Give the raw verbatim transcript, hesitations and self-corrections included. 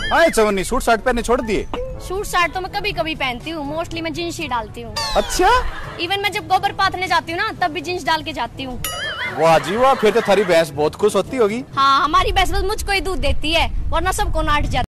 आए चवन्नी, suit shirt पहने छोड़ दिए? सूट शर्ट तो मैं कभी कभी पहनती हूँ, मोस्टली मैं जींस ही डालती हूँ। अच्छा, इवन मैं जब गोबर पाथने जाती हूँ ना तब भी जींस डाल के जाती हूँ। वाह जी वाह, फिर तो थारी भैंस बहुत खुश होती होगी। हाँ, हमारी भैंस बस मुझको ही दूध देती है, वरना सबको नाट जाती है।